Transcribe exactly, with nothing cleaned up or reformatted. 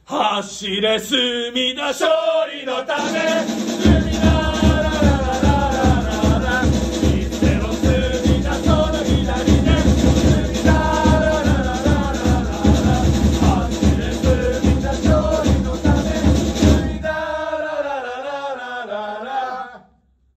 走れ隅田勝利のため